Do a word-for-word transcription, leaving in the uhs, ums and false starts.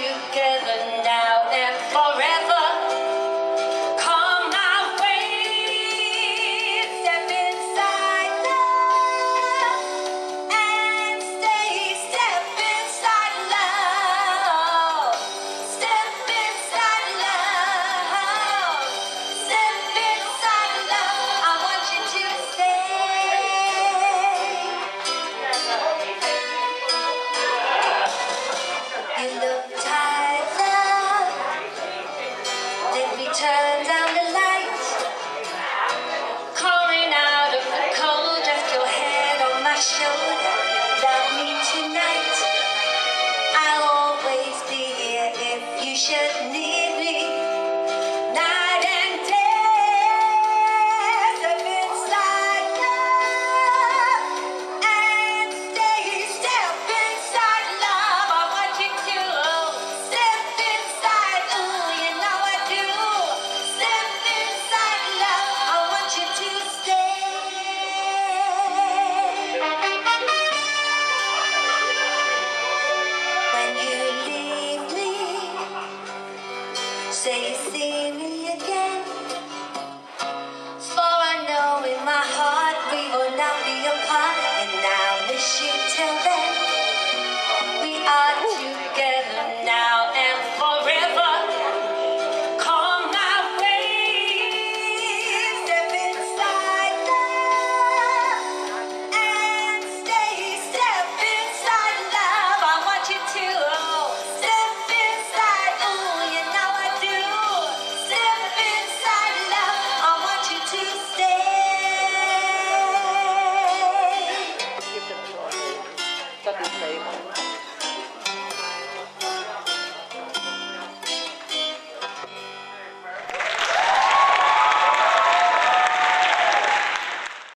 together now and forever. Come my way, step inside love and stay. Step inside love, step inside love, step inside love. I want you to stay. You look tired, love. Let me turn down the lights. Calling out of the cold, just your head on my shoulder. Love me tonight. I'll always be here if you should need me. Night and day, step inside love and stay. Step inside love. I want you to step inside. Ooh, you know I do. Step inside love. I want you to stay. When you leave me, say you see me again. For I know in my heart we will not be apart, and I wish you till then.